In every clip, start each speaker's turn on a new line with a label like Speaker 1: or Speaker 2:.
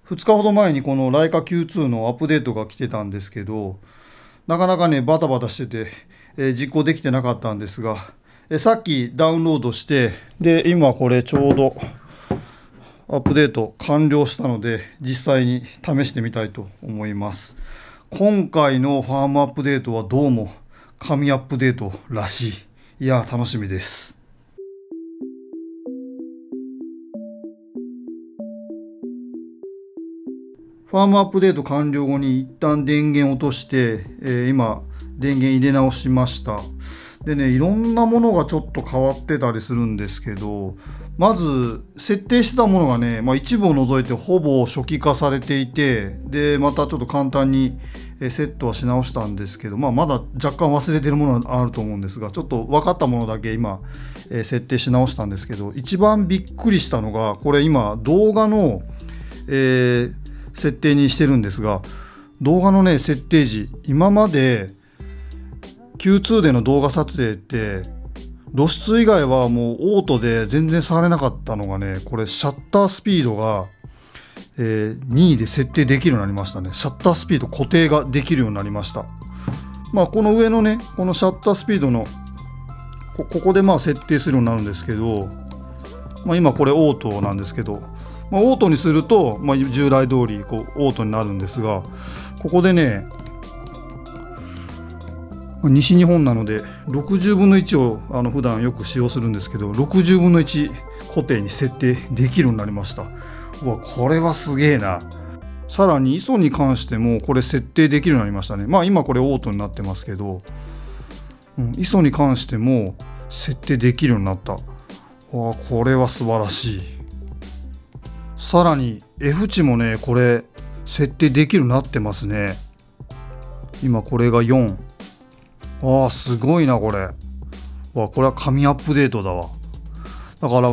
Speaker 1: 2日ほど前にこのライカ Q2 のアップデートが来てたんですけど、なかなかね、バタバタしてて、実行できてなかったんですが、さっきダウンロードして、で、今これちょうどアップデート完了したので、実際に試してみたいと思います。今回のファームアップデートはどうも神アップデートらしい。いや、楽しみです。ファームアップデート完了後に一旦電源落として、今電源入れ直しました。でね、いろんなものがちょっと変わってたりするんですけど、まず設定してたものがね、一部を除いてほぼ初期化されていて、でまたちょっと簡単にセットはし直したんですけど、まだ若干忘れてるものがあると思うんですが、ちょっと分かったものだけ今設定し直したんですけど、一番びっくりしたのが、これ今動画の、設定にしてるんですが、動画のね設定時、今まで Q2 での動画撮影って露出以外はもうオートで全然触れなかったのがね、これシャッタースピードが、2で設定できるようになりましたね。シャッタースピード固定ができるようになりました。この上のね、このシャッタースピードのここで設定するようになるんですけど、今これオートなんですけど、オートにすると、従来通りオートになるんですが、ここでね、西日本なので60分の1を普段よく使用するんですけど、60分の1固定に設定できるようになりました。うわ、これはすげえな。さらに ISO に関してもこれ設定できるようになりましたね。今これオートになってますけど、ISO に関しても設定できるようになった。わあ、これは素晴らしい。さらに F 値もね、これ設定できるようになってますね。今これが4。ああ、すごいなこれ。わ、これは神アップデートだわ。だから、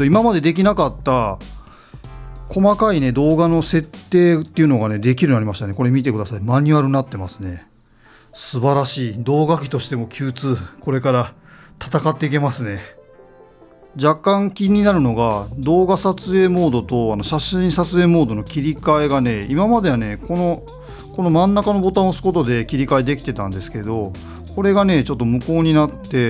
Speaker 1: 今までできなかった細かいね動画の設定っていうのがねできるようになりましたね。これ見てください。マニュアルになってますね。素晴らしい。動画機としても Q2 これから戦っていけますね。若干気になるのが、動画撮影モードと写真撮影モードの切り替えがね、今まではねこの真ん中のボタンを押すことで切り替えできてたんですけど、これがねちょっと無効になって、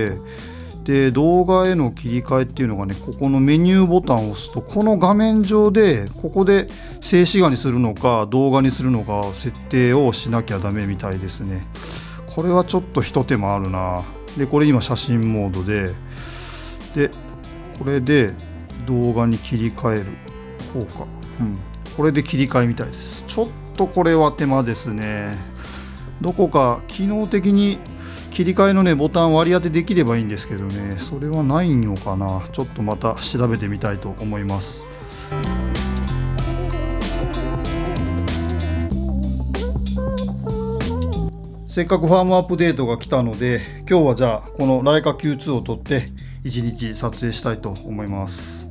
Speaker 1: で動画への切り替えっていうのがね、ここのメニューボタンを押すと、この画面上でここで静止画にするのか動画にするのか設定をしなきゃダメみたいですね。これはちょっと一手間あるな。でこれ今写真モードでこれで動画に切り替える。こうか、これで切り替えみたいです。ちょっとこれは手間ですね。どこか機能的に切り替えのねボタン割り当てできればいいんですけどね、それはないのかな。ちょっとまた調べてみたいと思います。せっかくファームアップデートが来たので、今日はじゃあこのライカ Q2 を取って1日撮影したいと思います。